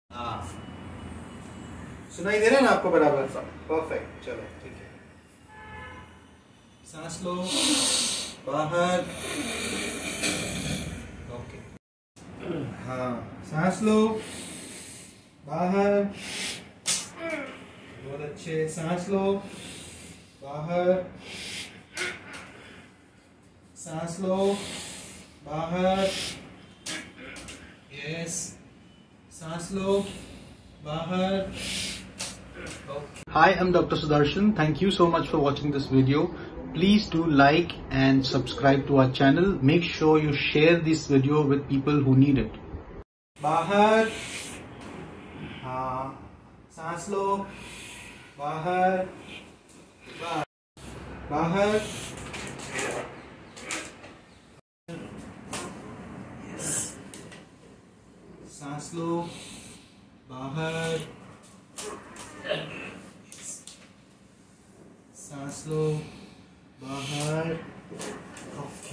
हाँ, सुनाई दे रहा है ना आपको बराबर? परफेक्ट, चलो ठीक है। सांस लो, बाहर, ओके। हाँ, सांस लो, बाहर, बहुत अच्छे। सांस लो, बाहर, सांस लो, बाहर, यस, सांस लो, बाहर, okay. Hi, I'm Dr. Sudarshan. Thank you so much for watching this video. Please do like and subscribe to our channel. Make sure you share this video with people who need it. बाहर, हाँ, सांस लो, बाहर, बाहर, सांस लो, बाहर, सांस लो, बाहर, okay,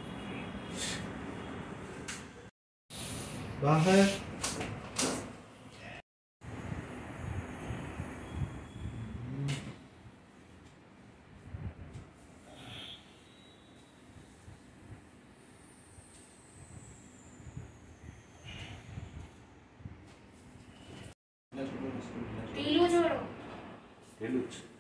बाहर, टीलू जोड़ो, टीलू,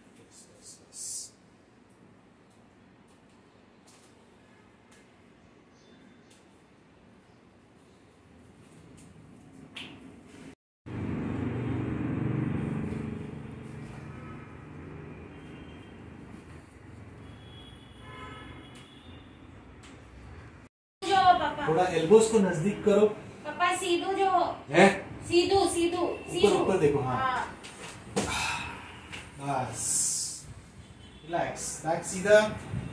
पापा थोड़ा एल्बोस को नजदीक करो। पापा सीधू जो है, सीधू सीधू ऊपर ऊपर देखो। हाँ, बस, रिलैक्स, बैक सीधा।